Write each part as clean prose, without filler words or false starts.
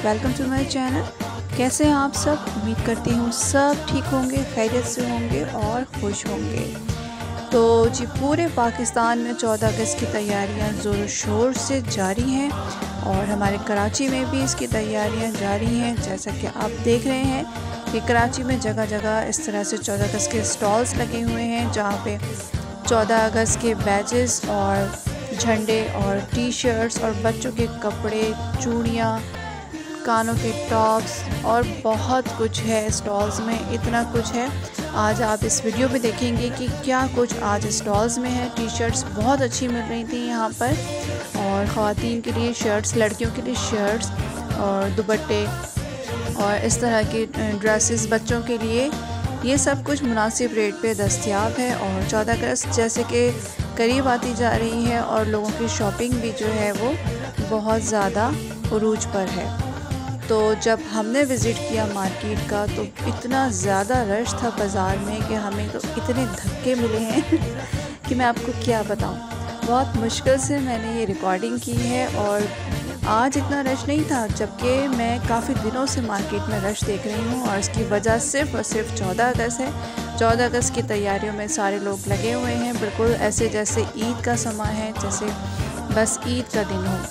Welcome to my channel. कैसे हैं आप सब? उम्मीद करती हूँ सब ठीक होंगे, खैरियत से होंगे और खुश होंगे। तो जी पूरे पाकिस्तान में 14 अगस्त की तैयारियां ज़ोर शोर से जारी हैं और हमारे कराची में भी इसकी तैयारियां जारी हैं। जैसा कि आप देख रहे हैं कि कराची में जगह जगह इस तरह से 14 अगस्त के स्टॉल्स लगे हुए हैं, जहाँ पे 14 अगस्त के बैजेस और झंडे और टी शर्ट्स और बच्चों के कपड़े, चूड़ियाँ, कानों के टॉप्स और बहुत कुछ है स्टॉल्स में। इतना कुछ है, आज आप इस वीडियो में देखेंगे कि क्या कुछ आज स्टॉल्स में है। टी शर्ट्स बहुत अच्छी मिल रही थी यहाँ पर, और ख़वातीन के लिए शर्ट्स, लड़कियों के लिए शर्ट्स और दुपट्टे और इस तरह की ड्रेसेस बच्चों के लिए, ये सब कुछ मुनासिब रेट पे दस्तयाब है। और 14 अगस्त जैसे कि करीब आती जा रही है और लोगों की शॉपिंग भी जो है वो बहुत ज़्यादा उरूज पर है। तो जब हमने विज़िट किया मार्केट का तो इतना ज़्यादा रश था बाज़ार में कि हमें तो इतने धक्के मिले हैं कि मैं आपको क्या बताऊं। बहुत मुश्किल से मैंने ये रिकॉर्डिंग की है और आज इतना रश नहीं था, जबकि मैं काफ़ी दिनों से मार्केट में रश देख रही हूँ और इसकी वजह सिर्फ़ और सिर्फ 14 अगस्त है। 14 अगस्त की तैयारियों में सारे लोग लगे हुए हैं, बिल्कुल ऐसे जैसे ईद का समा है, जैसे बस ईद का दिन हो।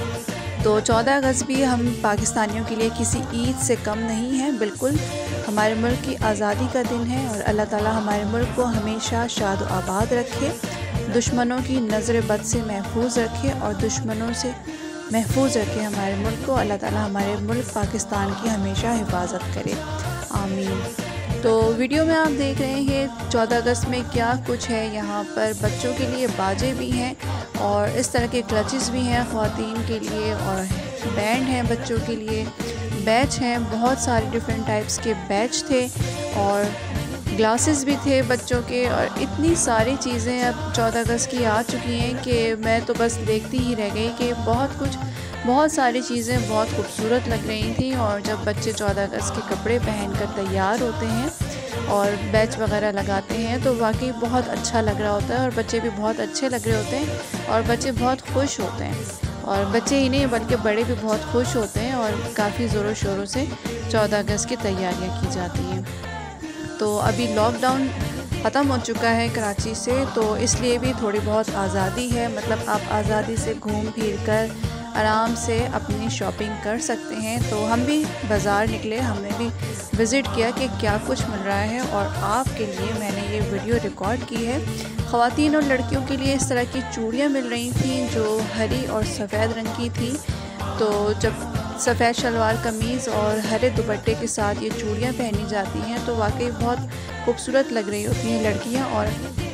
तो 14 अगस्त भी हम पाकिस्तानियों के लिए किसी ईद से कम नहीं है, बिल्कुल हमारे मुल्क की आज़ादी का दिन है। और अल्लाह ताला हमारे मुल्क को हमेशा शाद व आबाद रखे, दुश्मनों की नज़र बद से महफूज रखे और दुश्मनों से महफूज रखे हमारे मुल्क को। अल्लाह ताला हमारे मुल्क पाकिस्तान की हमेशा हिफाजत करे, आमीन। तो वीडियो में आप देख रहे हैं 14 अगस्त में क्या कुछ है। यहाँ पर बच्चों के लिए बाजे भी हैं और इस तरह के क्लचेस भी हैं ख़वातीन के लिए, और बैंड हैं बच्चों के लिए, बैच हैं, बहुत सारे डिफरेंट टाइप्स के बैच थे और ग्लासेस भी थे बच्चों के। और इतनी सारी चीज़ें अब 14 अगस्त की आ चुकी हैं कि मैं तो बस देखती ही रह गई कि बहुत सारी चीज़ें बहुत खूबसूरत लग रही थी। और जब बच्चे 14 अगस्त के कपड़े पहनकर तैयार होते हैं और बैच वगैरह लगाते हैं तो वाकई बहुत अच्छा लग रहा होता है और बच्चे भी बहुत अच्छे लग रहे होते हैं और बच्चे बहुत खुश होते हैं। और बच्चे ही नहीं बल्कि बड़े भी बहुत खुश होते हैं और काफ़ी ज़ोरों शोरों से 14 अगस्त की तैयारियाँ की जाती हैं। तो अभी लॉकडाउन ख़त्म हो चुका है कराची से, तो इसलिए भी थोड़ी बहुत आज़ादी है, मतलब आप आज़ादी से घूम फिर कर आराम से अपनी शॉपिंग कर सकते हैं। तो हम भी बाज़ार निकले, हमने भी विज़िट किया कि क्या कुछ मिल रहा है और आपके लिए मैंने ये वीडियो रिकॉर्ड की है। ख़वातीन और लड़कियों के लिए इस तरह की चूड़ियाँ मिल रही थी जो हरी और सफ़ेद रंग की थी। तो जब सफ़ेद शलवार कमीज़ और हरे दुपट्टे के साथ ये चूड़ियाँ पहनी जाती हैं तो वाकई बहुत खूबसूरत लग रही होती हैं लड़कियाँ और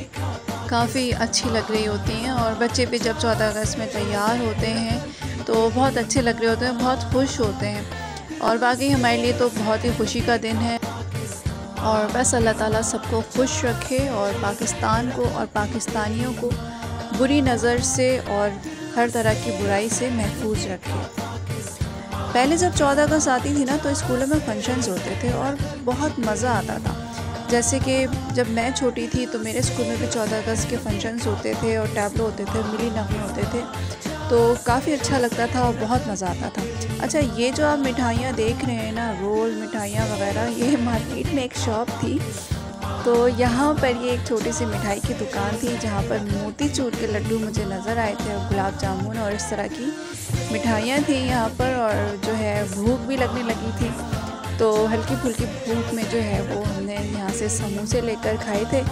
काफ़ी अच्छी लग रही होती हैं। और बच्चे भी जब 14 अगस्त में तैयार होते हैं तो बहुत अच्छे लग रहे होते हैं, बहुत खुश होते हैं। और बाकी हमारे लिए तो बहुत ही खुशी का दिन है और बस अल्लाह ताला सबको खुश रखे और पाकिस्तान को और पाकिस्तानियों को बुरी नज़र से और हर तरह की बुराई से महफूज रखे। पहले जब 14 अगस्त आती थी ना तो स्कूलों में फंक्शंस होते थे और बहुत मज़ा आता था। जैसे कि जब मैं छोटी थी तो मेरे स्कूल में भी 14 अगस्त के फंक्शंस होते थे और टैबलो होते थे, मिली नगमे होते थे, तो काफ़ी अच्छा लगता था और बहुत मज़ा आता था। अच्छा, ये जो आप मिठाइयाँ देख रहे हैं ना, रोल मिठाइयाँ वगैरह, ये मार्केट में एक शॉप थी। तो यहाँ पर ये एक छोटी सी मिठाई की दुकान थी जहाँ पर मोतीचूर के लड्डू मुझे नज़र आए थे और गुलाब जामुन और इस तरह की मिठाइयाँ थी यहाँ पर। और जो है भूख भी लगने लगी थी, तो हल्की फुल्की भूख में जो है वो हमने यहाँ से समोसे लेकर खाए थे।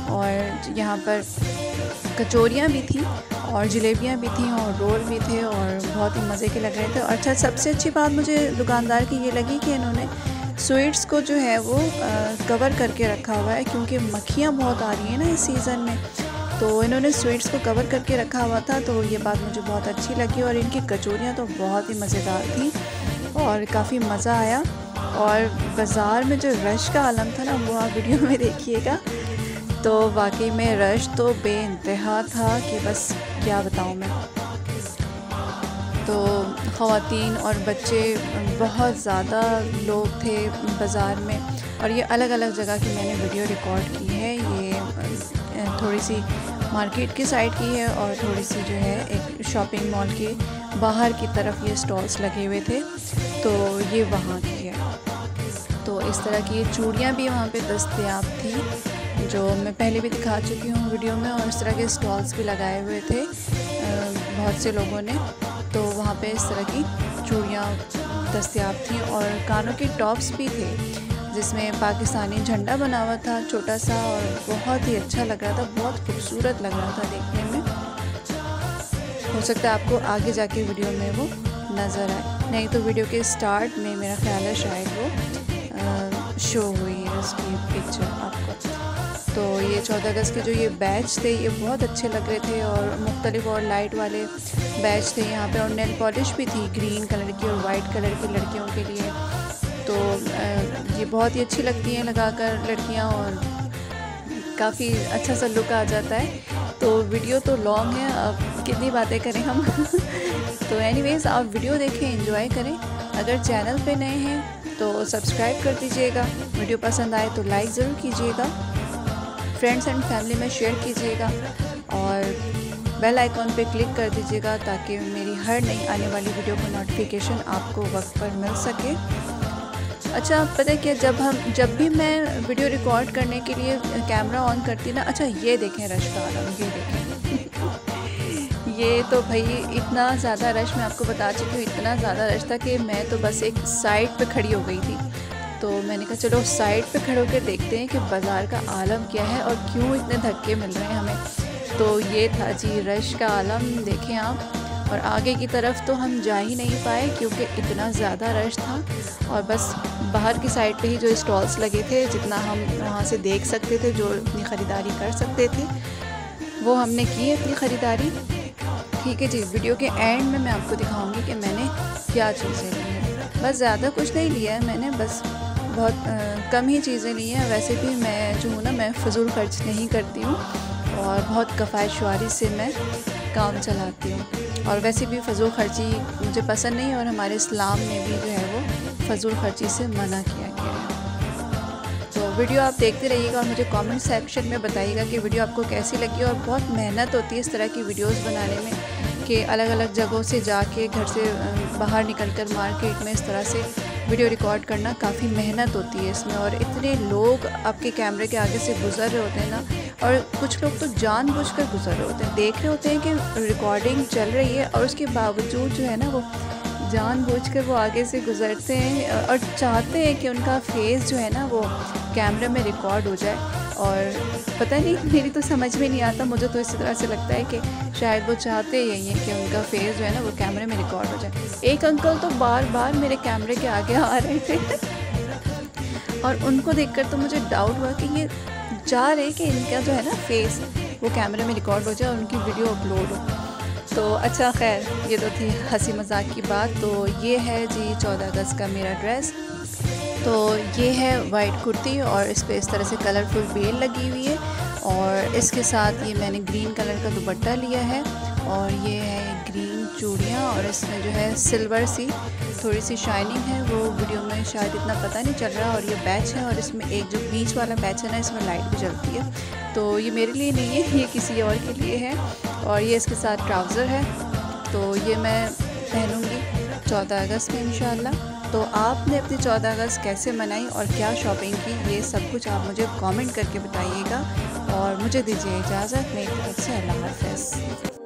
और यहाँ पर कचौरियाँ भी थी और जलेबियाँ भी थी और रोल भी थे और बहुत ही मज़े के लग रहे थे। और अच्छा, सबसे अच्छी बात मुझे दुकानदार की ये लगी कि इन्होंने स्वीट्स को जो है वो कवर करके रखा हुआ है, क्योंकि मक्खियाँ बहुत आ रही हैं ना इस सीज़न में, तो इन्होंने स्वीट्स को कवर करके रखा हुआ था। तो ये बात मुझे बहुत अच्छी लगी और इनकी कचौरियाँ तो बहुत ही मज़ेदार थी और काफ़ी मज़ा आया। और बाज़ार में जो रश का आलम था ना वो आप वीडियो में देखिएगा, तो वाकई में रश तो बेइंतहा था कि बस क्या बताऊँ मैं। तो ख़वातीन और बच्चे, बहुत ज़्यादा लोग थे बाज़ार में। और ये अलग अलग जगह की मैंने वीडियो रिकॉर्ड की है, ये थोड़ी सी मार्केट की साइड की है और थोड़ी सी जो है एक शॉपिंग मॉल की बाहर की तरफ ये स्टॉल्स लगे हुए थे, तो ये वहाँ की है। तो इस तरह की चूड़ियाँ भी वहाँ पे दस्तयाब थी, जो मैं पहले भी दिखा चुकी हूँ वीडियो में, और इस तरह के स्टॉल्स भी लगाए हुए थे बहुत से लोगों ने। तो वहाँ पे इस तरह की चूड़ियाँ दस्तयाब थी और कानों के टॉप्स भी थे जिसमें पाकिस्तानी झंडा बना हुआ था छोटा सा, और बहुत ही अच्छा लग रहा था, बहुत खूबसूरत लग रहा था देखने में। हो सकता है आपको आगे जाके वीडियो में वो नज़र आए, नहीं तो वीडियो के स्टार्ट में मेरा ख्याल है शायद वो शो हुई है उसकी पिक्चर आपको। तो ये 14 अगस्त के जो ये बैच थे ये बहुत अच्छे लग रहे थे, और मुख्तलिफ और लाइट वाले बैच थे यहाँ पे, और नेल पॉलिश भी थी ग्रीन कलर की और वाइट कलर की लड़कियों के लिए। तो ये बहुत ही अच्छी लगती हैं लगाकर लड़कियाँ, और काफ़ी अच्छा सा लुक आ जाता है। तो वीडियो तो लॉन्ग है, अब कितनी बातें करें हम तो एनीवेज़ आप वीडियो देखें, एंजॉय करें। अगर चैनल पे नए हैं तो सब्सक्राइब कर दीजिएगा, वीडियो पसंद आए तो लाइक ज़रूर कीजिएगा, फ्रेंड्स एंड फैमिली में शेयर कीजिएगा, और बेल आइकॉन पे क्लिक कर दीजिएगा ताकि मेरी हर नई आने वाली वीडियो का नोटिफिकेशन आपको वक्त पर मिल सके। अच्छा, पता है क्या, जब भी मैं वीडियो रिकॉर्ड करने के लिए कैमरा ऑन करती ना, अच्छा ये देखें रश का आलम, ये देखें ये तो भाई इतना ज़्यादा रश, मैं आपको बता चुकी हूँ, इतना ज़्यादा रश था कि मैं तो बस एक साइड पे खड़ी हो गई थी। तो मैंने कहा चलो साइड पे खड़े होकर देखते हैं कि बाज़ार का आलम क्या है और क्यों इतने धक्के मिल रहे हैं हमें। तो ये था जी रश का आलम, देखें आप। और आगे की तरफ तो हम जा ही नहीं पाए क्योंकि इतना ज़्यादा रश था, और बस बाहर की साइड पे ही जो स्टॉल्स लगे थे, जितना हम वहाँ से देख सकते थे, जो अपनी ख़रीदारी कर सकते थे, वो हमने की अपनी ख़रीदारी। ठीक है जी, वीडियो के एंड में मैं आपको दिखाऊंगी कि मैंने क्या चीज़ें ली हैं। बस ज़्यादा कुछ नहीं लिया है मैंने, बस बहुत कम ही चीज़ें ली हैं। वैसे भी मैं जो हूँ ना, मैं फ़जूल खर्च नहीं करती हूँ, और बहुत किफ़ायत से मैं काम चलाती हूँ, और वैसे भी फ़जूल खर्ची मुझे पसंद नहीं, और हमारे इस्लाम में भी जो है वो फ़जूल खर्ची से मना किया गया है। तो वीडियो आप देखते रहिएगा और मुझे कमेंट सेक्शन में बताइएगा कि वीडियो आपको कैसी लगी। और बहुत मेहनत होती है इस तरह की वीडियोस बनाने में, कि अलग अलग जगहों से जाके घर से बाहर निकलकर मार्केट में इस तरह से वीडियो रिकॉर्ड करना काफ़ी मेहनत होती है इसमें, और इतने लोग आपके कैमरे के आगे से गुज़र रहे होते हैं ना, और कुछ लोग तो जानबूझकर गुज़र रहे होते हैं, देख रहे होते हैं कि रिकॉर्डिंग चल रही है, और उसके बावजूद जो है ना वो जानबूझकर वो आगे से गुज़रते हैं और चाहते हैं कि उनका फेस जो है ना वो कैमरे में रिकॉर्ड हो जाए। और पता नहीं, मेरी तो समझ में नहीं आता, मुझे तो इसी तरह से लगता है कि शायद वो चाहते यही हैं कि उनका फेस जो है ना वो कैमरे में रिकॉर्ड हो जाए। एक अंकल तो बार बार मेरे कैमरे के आगे आ रहे थे और उनको देखकर तो मुझे डाउट हुआ कि ये चाह रहे कि इनका जो है ना फेस वो कैमरे में रिकॉर्ड हो जाए और उनकी वीडियो अपलोड हो। तो अच्छा, खैर ये तो थी हंसी मजाक की बात। तो ये है जी 14 अगस्त का मेरा ड्रेस। तो ये है वाइट कुर्ती, और इस पर इस तरह से कलरफुल बेल लगी हुई है, और इसके साथ ये मैंने ग्रीन कलर का दुपट्टा लिया है, और ये है ग्रीन चूड़ियाँ, और इसमें जो है सिल्वर सी थोड़ी सी शाइनिंग है, वो वीडियो में शायद इतना पता नहीं चल रहा। और ये बैच है, और इसमें एक जो बीच वाला बैच है ना, इसमें लाइट भी जलती है। तो ये मेरे लिए नहीं है, ये किसी और के लिए है। और ये इसके साथ ट्राउज़र है, तो ये मैं पहनूँगी 14 अगस्त में इंशाल्लाह। तो आपने अपनी 14 अगस्त कैसे मनाई और क्या शॉपिंग की, ये सब कुछ आप मुझे कमेंट करके बताइएगा। और मुझे दीजिए इजाज़त, मेरी तरफ से अल्लाह हाफ़िज़।